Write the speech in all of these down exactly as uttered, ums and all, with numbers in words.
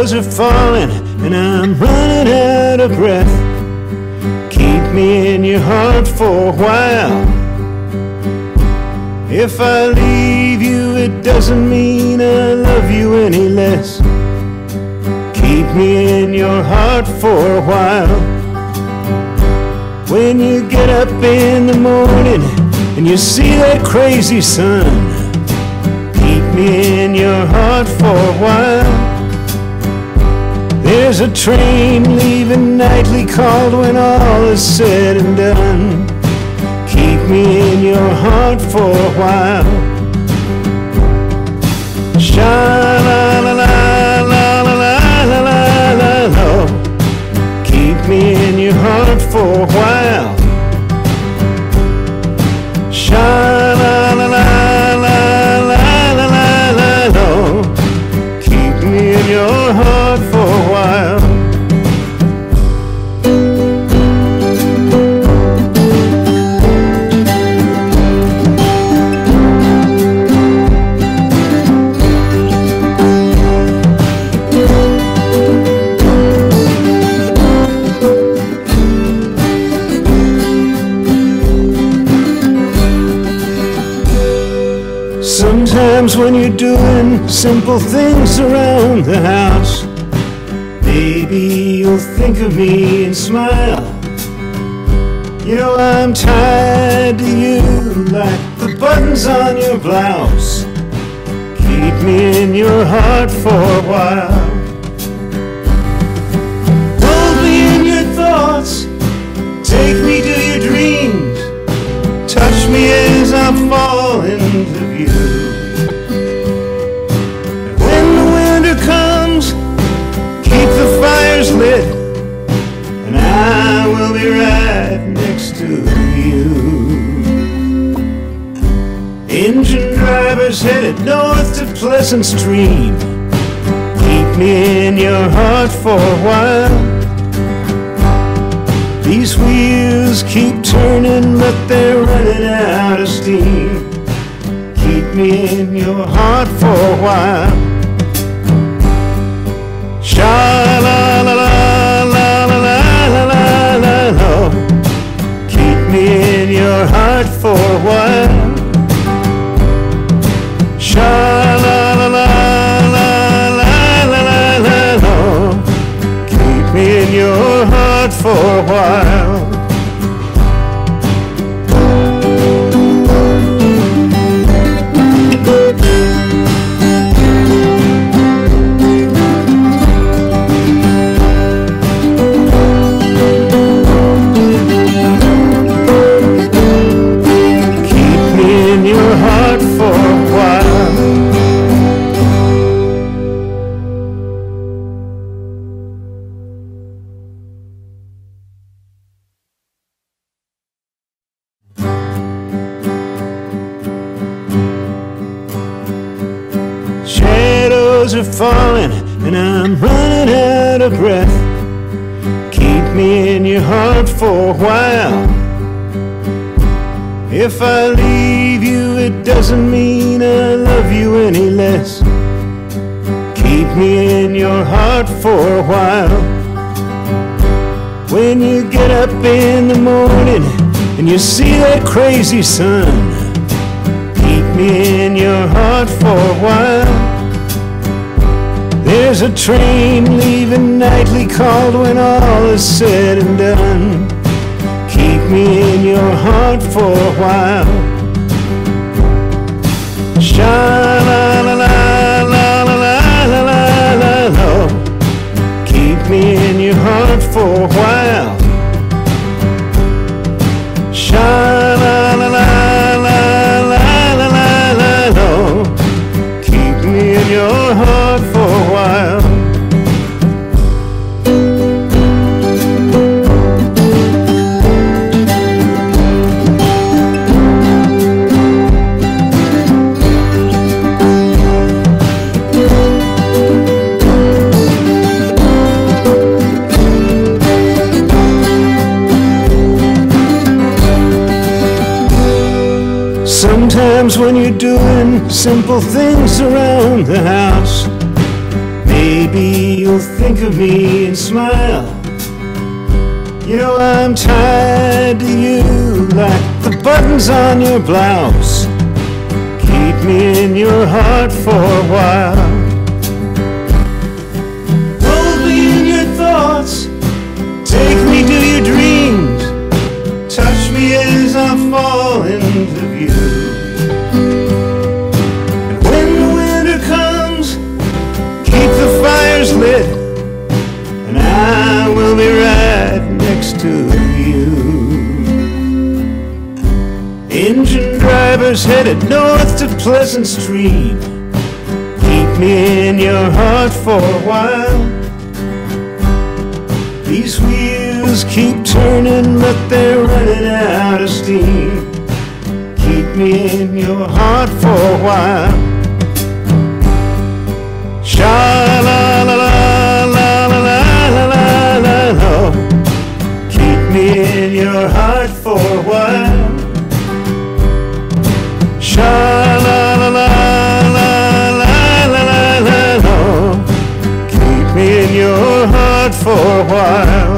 Shadows are falling and I'm running out of breath. Keep me in your heart for a while. If I leave you, it doesn't mean I love you any less. Keep me in your heart for a while. When you get up in the morning and you see that crazy sun, keep me in your heart for a while. There's a train leaving nightly called when all is said and done. Keep me in your heart for a while. Sha-la-la-la-la-la-la-la-la-la. Keep me in your heart for a while. Sha-la-la-la-la-la-la-la-la. Keep me in your heart for a while. Sometimes when you're doing simple things around the house, maybe you'll think of me and smile. You know I'm tied to you like the buttons on your blouse. Keep me in your heart for a while. Hold me in your thoughts, take me to your dreams, touch me as I fall into view. And when the winter comes, keep the fires lit, and I will be right next to you. Engine drivers headed north to Pleasant Stream. Keep me in your heart for a while. These wheels keep turning, but they're running out of steam. Keep me in your heart for a while. Sha-la-la-la-la-la-la-la-la. Keep me in your heart for a while. Sha-la-la-la-la-la-la-la. Keep me in your heart for a while. Shadows are falling and I'm running out of breath. Keep me in your heart for a while. If I leave you, it doesn't mean I love you any less. Keep me in your heart for a while. When you get up in the morning and you see that crazy sun, keep me in your heart for a while. There's a train leaving nightly called when all is said and done. Keep me in your heart for a while. Sha-la-la-la-la-la-la-la-la. Keep me in your heart for a while. Sha-la-la-la-la-la-la-la. Keep me in your heart for a while. Sometimes when you're doing simple things around the house, maybe Maybe you'll think of me and smile. You know I'm tied to you like the buttons on your blouse. Keep me in your heart for a while. Hold me in your thoughts, take me to your dreams, touch me as I fall into view. And when the winter comes, keep the fires lit, and I will be right next to you. Engine drivers headed north to Pleasant Street, keep me in your heart for a while. These wheels keep turning, but they're running out of steam. Keep me in your heart for a while. Sha-la-la-la-la-la-la-la-la-la. Keep me in your heart for a while. Sha-la-la-la-la-la-la-la-la. Keep me in your heart for a while.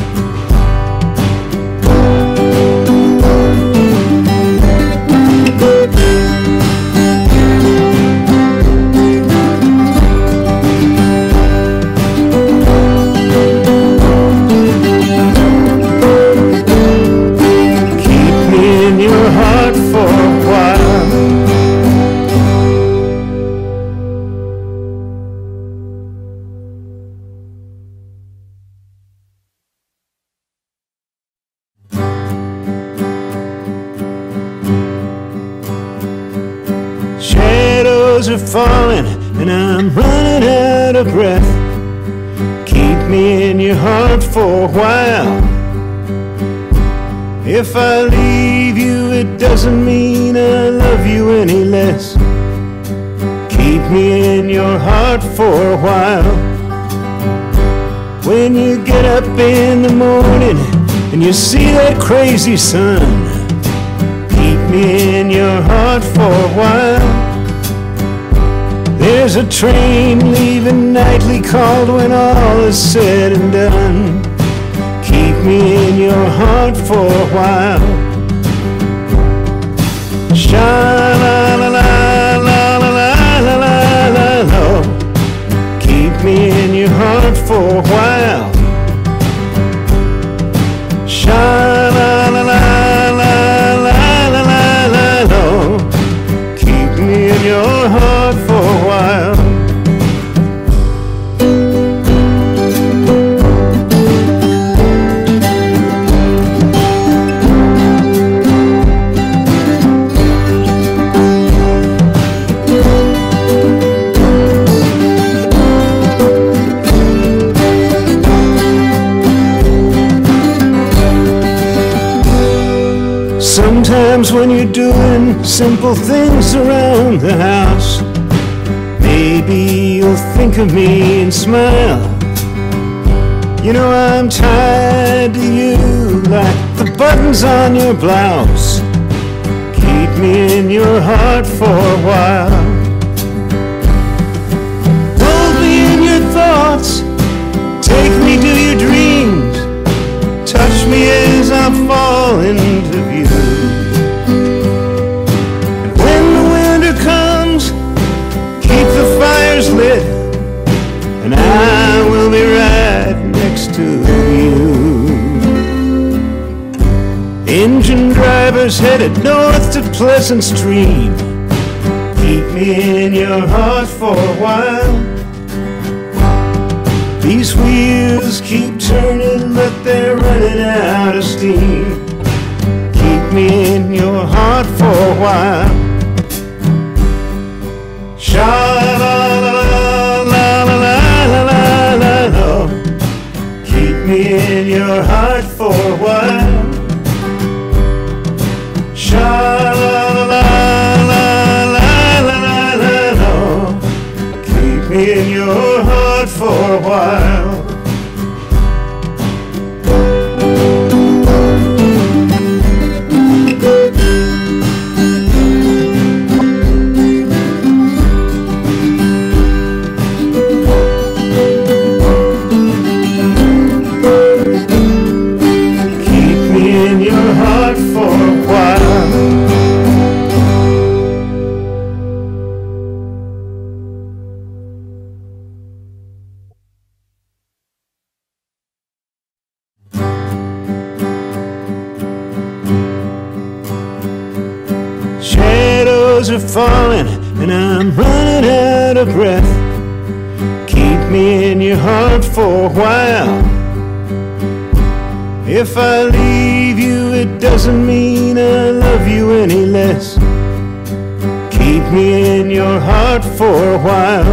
Shadows are falling and I'm running out of breath. Keep me in your heart for a while. If I leave you, it doesn't mean I love you any less. Keep me in your heart for a while. When you get up in the morning and you see that crazy sun, keep me in your heart for a while. There's a train leaving nightly called when all is said and done. Keep me in your heart for a while. Sha-la-la-la-la-la-la-la-la. Keep me in your heart for a while. Sha-la-la-la-la-la-la-la. Keep me in your heart for a while. Sometimes when you're doing simple things around the house, maybe you'll think of me and smile. You know I'm tied to you like the buttons on your blouse. Keep me in your heart for a while. Hold me in your thoughts, take me to your dreams, touch me as I fall into view. And when the winter comes, keep the fires lit, and I will be right next to you. Engine drivers headed north to Pleasant Street, keep me in your heart for a while. These wheels keep turning, but they're running out of steam. Keep me in your heart for a while. Sha-la-la-la-la-la-la-la-la. Keep me in your heart for a while. Sha-la-la-la-la-la-la-la. Keep me in your heart for a while. Shadows are falling and I'm running out of breath. Keep me in your heart for a while. If I leave you, it doesn't mean I love you any less. Keep me in your heart for a while.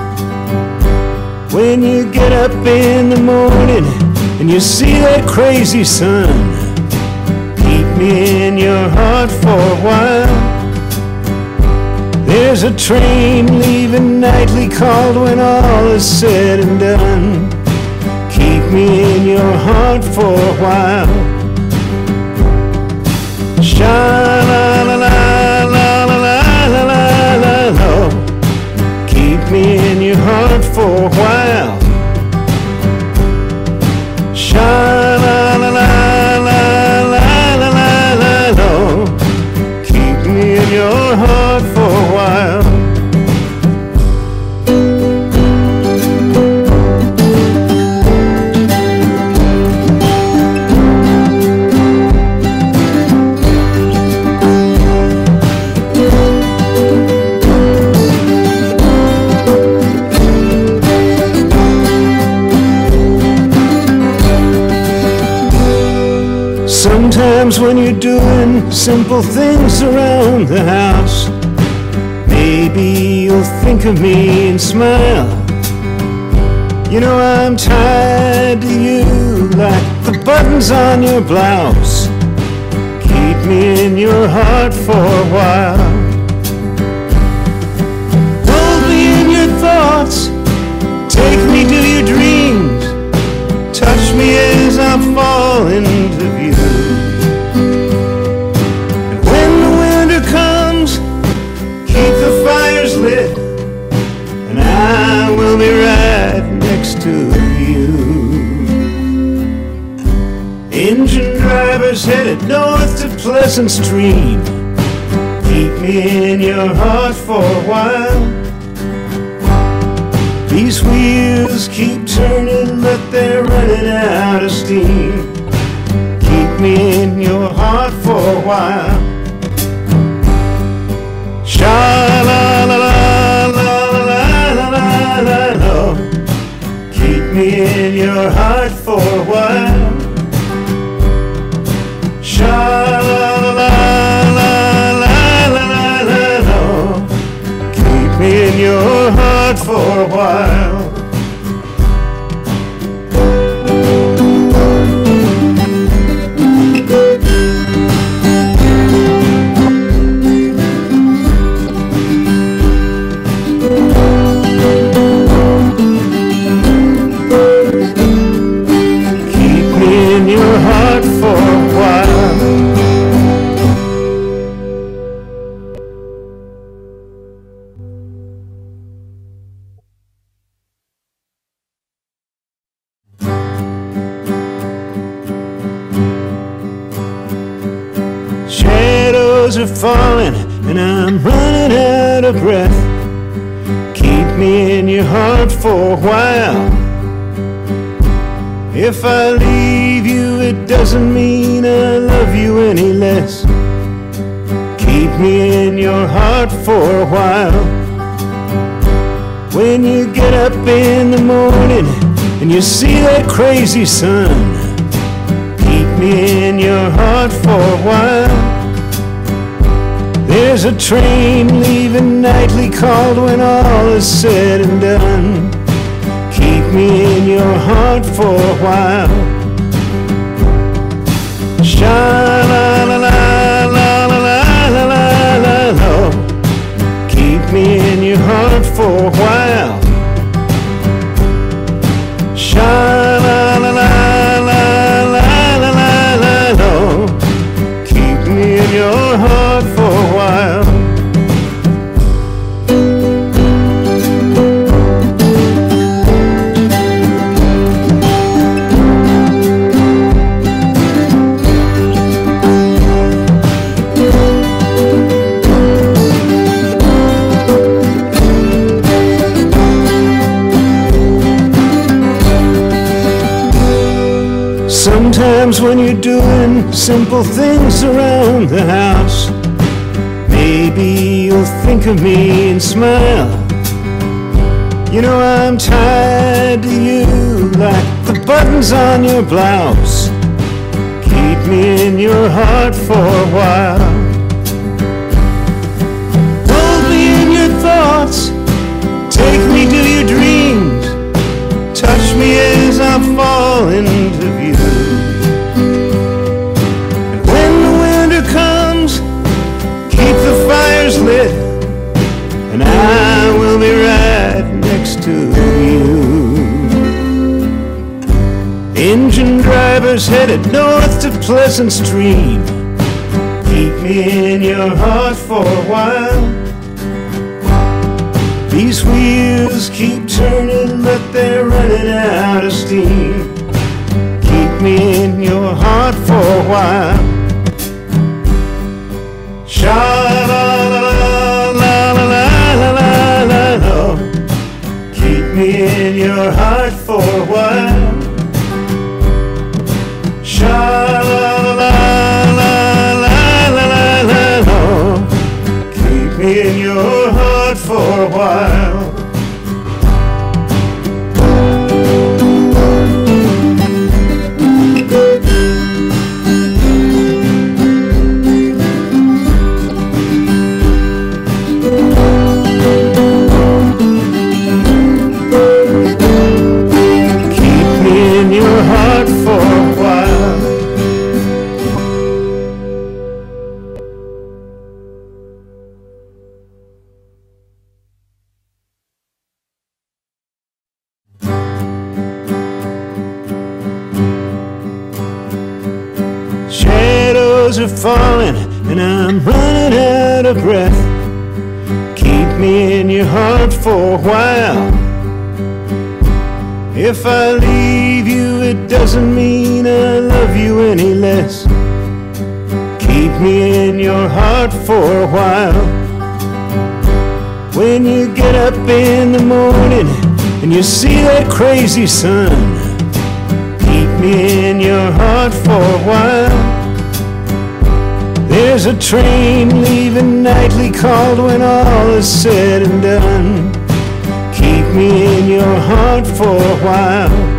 When you get up in the morning and you see that crazy sun, keep me in your heart for a while. There's a train leaving nightly called when all is said and done. Keep me in your heart for a while. Sha-la-la-la-la-la-la-la-la-la. Keep me in your heart for a while. Sha-la-la-la-la-la-la-la-la. Keep me in your heart for a while. Sometimes when you're doing simple things around the house, maybe you'll think of me and smile. You know I'm tied to you like the buttons on your blouse. Keep me in your heart for a while. Hold me in your thoughts, take me to your dreams, touch me as I fall into view. And when the winter comes, keep the fires lit, and I will be right next to you. Engine drivers headed north to Pleasant Stream. Keep me in your heart for a while. These wheels keep turning, but they're running out of steam. Keep me in your heart for a while. Sha-la-la-la-la-la-la-la-la. Keep me in your heart for a while. Sha-la-la-la-la-la-la-la. Keep me in your heart for a while. Keep me in your heart for a while. Shadows are falling and I'm running out of breath. Keep me in your heart for a while. If I leave you, it doesn't mean I love you any less. Keep me in your heart for a while. When you get up in the morning and you see that crazy sun, keep me in your heart for a while. There's a train leaving nightly called when all is said and done. Keep me in your heart for a while. Sha-la-la-la-la-la-la-la-la. Keep me in your heart for a while. Sha-la-la-la-la-la-la-la. Keep me in your heart for a while. Sometimes when you're doing simple things around the house, maybe maybe you'll think of me and smile. You know I'm tied to you like the buttons on your blouse. Keep me in your heart for a while. Hold me in your thoughts, take me to your dreams, touch me as I fall into view. And when the winter comes, keep the fires lit, and I will be right next to you. Engine drivers headed north to Pleasant Stream, keep me in your heart for a while. These wheels keep turning, but they're running out of steam. Keep me in your heart for a while. Sha-la-la-la-la-la-la-la-la. Keep me in your heart for a while. Sha-la-la-la-la-la-la-la. Keep me in your heart for a while. Shadows are falling and I'm running out of breath. Keep me in your heart for a while. If I leave you, it doesn't mean I love you any less. Keep me in your heart for a while. When you get up in the morning and you see that crazy sun, keep me in your heart for a while. There's a train leaving nightly called when all is said and done. Keep me in your heart for a while.